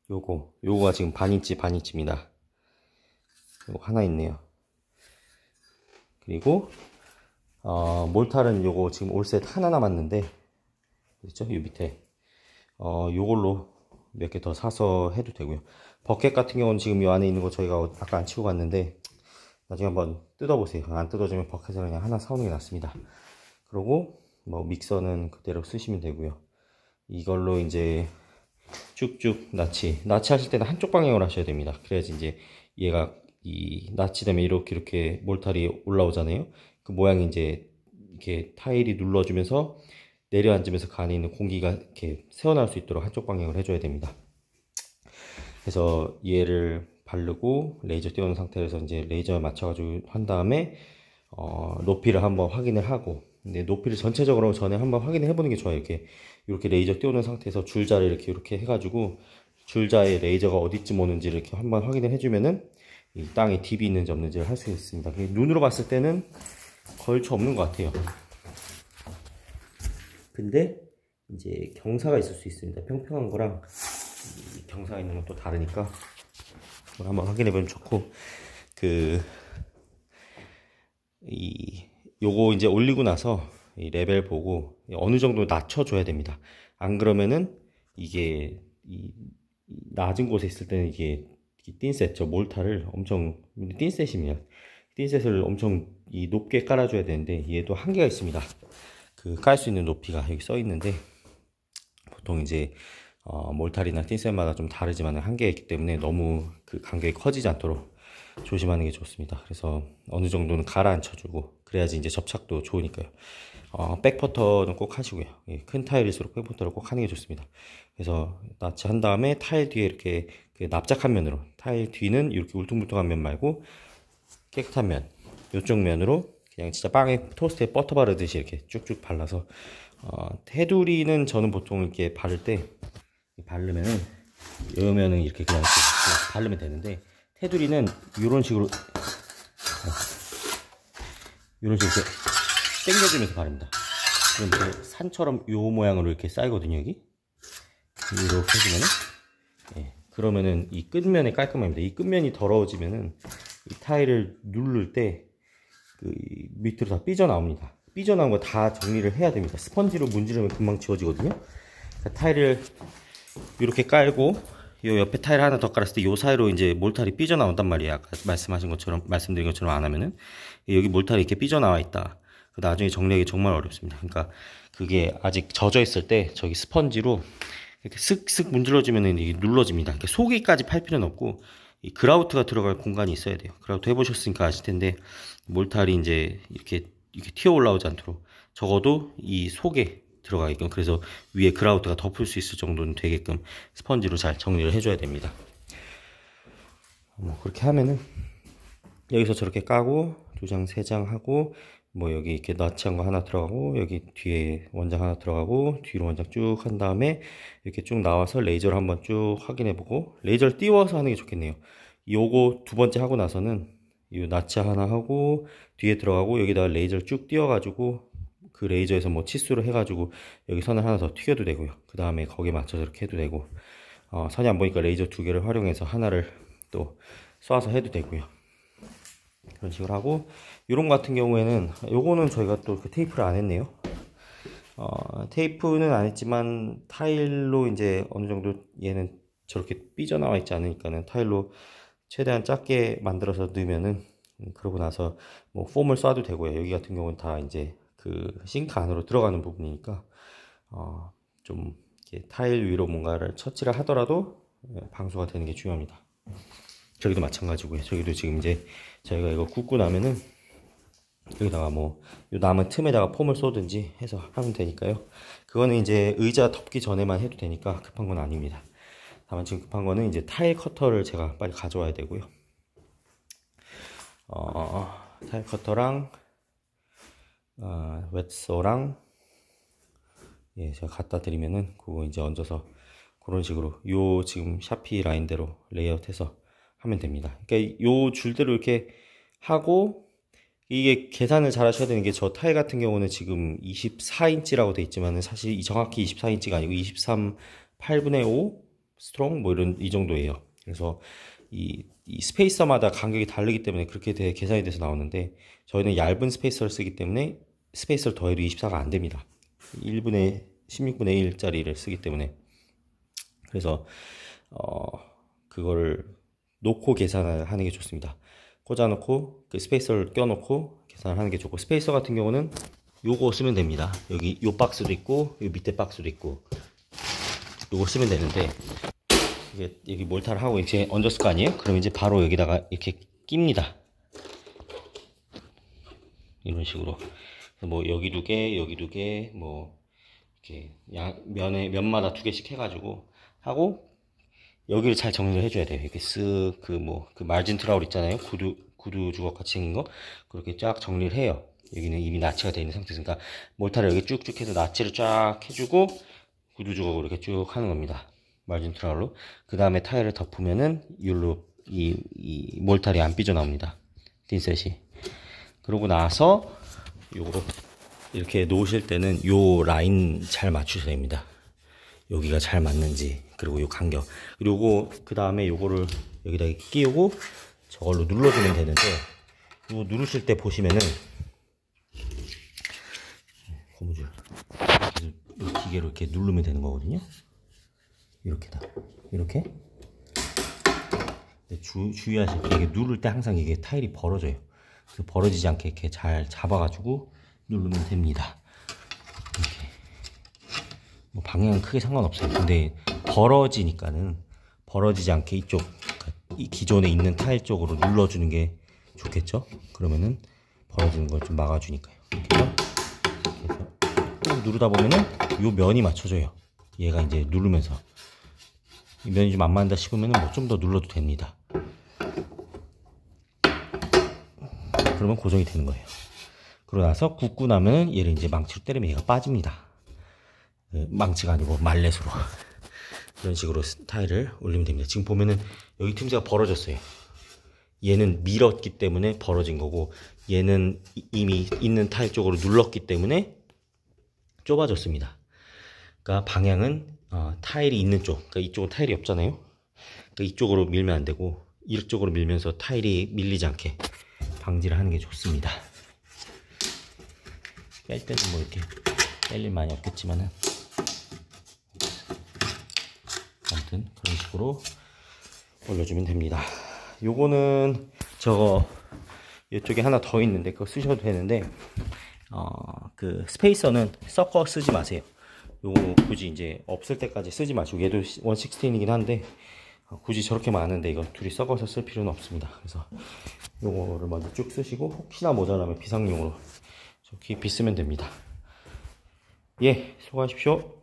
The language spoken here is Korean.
요거가 지금 반인치입니다. 요거 하나 있네요. 그리고 몰탈은 요거 지금 올셋 하나 남았는데, 그렇죠? 요 밑에 요걸로 몇 개 더 사서 해도 되고요. 버켓 같은 경우는 지금 요 안에 있는 거 저희가 아까 안 치고 갔는데 나중에 한번 뜯어보세요. 안 뜯어지면 버켓을 그냥 하나 사오는 게 낫습니다. 그리고 뭐 믹서는 그대로 쓰시면 되고요. 이걸로 이제 쭉쭉 나치 하실 때는 한쪽 방향으로 하셔야 됩니다. 그래야지 이제 얘가 이 나치 되면 이렇게 몰탈이 올라오잖아요. 그 모양이 이제 이렇게 타일이 눌러주면서 내려앉으면서 그 안에 있는 공기가 이렇게 새어나올 수 있도록 한쪽 방향으로 해줘야 됩니다. 그래서 얘를 바르고 레이저 띄우는 상태에서 이제 레이저에 맞춰가지고 한 다음에 높이를 한번 확인을 하고, 근데 높이를 전체적으로 전에 한번 확인을 해보는 게 좋아요. 이렇게 레이저 띄우는 상태에서 줄자를 이렇게 해가지고 줄자에 레이저가 어디쯤 오는지를 이렇게 한번 확인을 해주면은 이 땅에 딥이 있는지 없는지를 할 수 있습니다. 눈으로 봤을 때는 걸쳐 없는 것 같아요. 근데 이제 경사가 있을 수 있습니다. 평평한 거랑 경사가 있는 건 또 다르니까 그걸 한번 확인해 보면 좋고, 요거 이제 올리고 나서 이 레벨 보고 어느 정도 낮춰줘야 됩니다. 안 그러면은 이게 낮은 곳에 있을 때는 이게 틴셋, 저 몰타를 엄청, 틴셋이면 틴셋을 엄청 높게 깔아줘야 되는데 얘도 한계가 있습니다. 깔 수 있는 높이가 여기 써 있는데 보통 이제 몰탈이나 틴셋마다 좀 다르지만 한계가 있기 때문에 너무 그 간격이 커지지 않도록 조심하는 게 좋습니다. 그래서 어느 정도는 가라앉혀주고 그래야지 이제 접착도 좋으니까요. 백퍼터는 꼭 하시고요. 큰 타일일수록 백퍼터를 꼭 하는 게 좋습니다. 그래서 나치 한 다음에 타일 뒤에 이렇게 납작한 면으로, 타일 뒤는 이렇게 울퉁불퉁한 면 말고 깨끗한 면, 이쪽 면으로 그냥 진짜 빵에 토스트에 버터 바르듯이 이렇게 쭉쭉 발라서, 테두리는 저는 보통 이렇게 바를 때 바르면은 여면은 이렇게 그냥 바르면 되는데, 테두리는 이런 식으로 이렇게 당겨주면서 바릅니다. 그럼 이렇게 산처럼 요 모양으로 이렇게 쌓이거든요. 여기 이렇게 해주면은, 그러면은 이 끝면이 깔끔합니다. 이 끝면이 더러워지면은 이 타일을 누를 때 밑으로 다 삐져나옵니다. 삐져나온 거 다 정리를 해야 됩니다. 스펀지로 문지르면 금방 지워지거든요. 그러니까 타일을 이렇게 깔고 요 옆에 타일 하나 더 깔았을 때 요 사이로 이제 몰탈이 삐져나온단 말이에요. 아까 말씀드린 것처럼 안 하면은 여기 몰탈이 이렇게 삐져나와 있다. 나중에 정리하기 정말 어렵습니다. 그러니까 그게 아직 젖어 있을 때 저기 스펀지로 이렇게 쓱쓱 문질러주면은 이게 눌러집니다. 그러니까 속에까지 팔 필요는 없고 이 그라우트가 들어갈 공간이 있어야 돼요. 그라우트 해보셨으니까 아실 텐데 몰탈이 이제 이렇게 튀어 올라오지 않도록 적어도 이 속에 들어가게끔, 그래서 위에 그라우트가 덮을 수 있을 정도는 되게끔 스펀지로 잘 정리를 해줘야 됩니다. 그렇게 하면은 여기서 저렇게 까고 2장 3장 하고, 뭐 여기 이렇게 나치한 거 하나 들어가고 여기 뒤에 원장 하나 들어가고 뒤로 원장 쭉 한 다음에 이렇게 쭉 나와서 레이저를 한번 쭉 확인해 보고, 레이저를 띄워서 하는 게 좋겠네요. 요거 두 번째 하고 나서는 이 나치 하나 하고 뒤에 들어가고 여기다가 레이저를 쭉 띄워 가지고 그 레이저에서 뭐 치수를 해 가지고 여기 선을 하나 더 튀겨도 되고요. 그 다음에 거기에 맞춰서 이렇게 해도 되고, 선이 안 보니까 레이저 2개를 활용해서 하나를 또 쏴서 해도 되고요. 그런 식으로 하고, 요런 거 같은 경우에는 요거는 저희가 또 테이프를 안 했네요. 테이프는 안 했지만 타일로 이제 어느 정도 얘는 저렇게 삐져나와 있지 않으니까는 타일로 최대한 작게 만들어서 넣으면은, 그러고 나서 뭐 폼을 쏴도 되고요. 여기 같은 경우는 다 이제 싱크 안으로 들어가는 부분이니까 좀 이렇게 타일 위로 뭔가를 처치를 하더라도 방수가 되는 게 중요합니다. 저기도 마찬가지고요. 저기도 지금 이제 저희가 이거 굽고 나면은 여기다가 뭐 요 남은 틈에다가 폼을 쏘든지 해서 하면 되니까요. 그거는 이제 의자 덮기 전에만 해도 되니까 급한 건 아닙니다. 다만 지금 급한 거는 이제 타일 커터를 제가 빨리 가져와야 되고요. 타일 커터랑 웻소랑 제가 갖다 드리면은 그거 이제 얹어서 그런 식으로 요 지금 샤피 라인대로 레이아웃해서 하면 됩니다. 그러니까 요 줄대로 이렇게 하고, 이게 계산을 잘 하셔야 되는 게, 저 타일 같은 경우는 지금 24인치라고 돼 있지만은 사실 정확히 24인치가 아니고 23 8분의 5 스트롱 뭐 이 정도예요. 그래서 이 스페이서마다 간격이 다르기 때문에 그렇게 계산이 돼서 나오는데, 저희는 얇은 스페이서를 쓰기 때문에 스페이서를 더해도 24가 안 됩니다. 1분의 16분의 1짜리를 쓰기 때문에. 그래서 그거를 놓고 계산을 하는 게 좋습니다. 꽂아놓고 그 스페이서를 껴놓고 계산을 하는 게 좋고, 스페이서 같은 경우는 요거 쓰면 됩니다. 여기 요 박스도 있고 요 밑에 박스도 있고, 요거 쓰면 되는데, 이게 여기 몰타를 하고 이제 얹었을 거 아니에요? 그럼 이제 바로 여기다가 이렇게 낍니다. 이런 식으로. 뭐 여기 2개, 여기 2개, 뭐 이렇게 면마다 2개씩 해가지고 하고, 여기를 잘 정리를 해줘야 돼요. 이렇게 쓱 그 마진 트라울 있잖아요. 구두 주걱 같이 생긴 거, 그렇게 쫙 정리를 해요. 여기는 이미 나치가 되어 있는 상태니까 몰타를 여기 쭉쭉 해서 나치를 쫙 해주고 구두 주걱으로 이렇게 쭉 하는 겁니다. 마진 트라울로. 그 다음에 타일을 덮으면은 율로 이 몰탈이 안 삐져나옵니다. 딘셋이. 그러고 나서 요거로 이렇게 놓으실 때는 요 라인 잘 맞추셔야 됩니다. 여기가 잘 맞는지, 그리고 요 간격, 그리고 그 다음에 요거를 여기다 끼우고 저걸로 눌러주면 되는데, 요 누르실 때 보시면은 고무줄 이 기계로 이렇게 누르면 되는 거거든요. 이렇게다, 이렇게. 주의하실 게, 이게 누를 때 항상 이게 타일이 벌어져요. 그래서 벌어지지 않게 이렇게 잘 잡아가지고 누르면 됩니다. 이렇게. 뭐 방향은 크게 상관없어요. 근데 벌어지니까는 벌어지지 않게 이쪽, 이 기존에 있는 타일 쪽으로 눌러주는 게 좋겠죠. 그러면은 벌어지는 걸 좀 막아주니까요. 이렇게 해서 꾹 누르다 보면은 요 면이 맞춰져요. 얘가 이제 누르면서 이 면이 좀 안 맞는다 싶으면은 뭐 좀 더 눌러도 됩니다. 그러면 고정이 되는 거예요. 그러고 나서 굽고 나면 얘를 이제 망치로 때리면 얘가 빠집니다. 망치가 아니고 말렛으로. 이런 식으로 타일을 올리면 됩니다. 지금 보면은 여기 틈새가 벌어졌어요. 얘는 밀었기 때문에 벌어진 거고, 얘는 이미 있는 타일 쪽으로 눌렀기 때문에 좁아졌습니다. 그러니까 방향은 타일이 있는 쪽, 그러니까 이쪽은 타일이 없잖아요. 그러니까 이쪽으로 밀면 안 되고 이쪽으로 밀면서 타일이 밀리지 않게 방지를 하는 게 좋습니다. 뺄 때는 뭐 이렇게 뺄 일 많이 없겠지만은, 아무튼 그런 식으로 올려주면 됩니다. 요거는 이쪽에 하나 더 있는데 그거 쓰셔도 되는데, 그 스페이서는 섞어 쓰지 마세요. 요거 굳이 이제 없을 때까지 쓰지 마시고, 얘도 116이긴 한데 굳이 저렇게 많은데 이거 둘이 섞어서 쓸 필요는 없습니다. 그래서 요거를 먼저 쭉 쓰시고, 혹시나 모자라면 비상용으로 저 깊이 쓰면 됩니다. 예, 수고하십시오.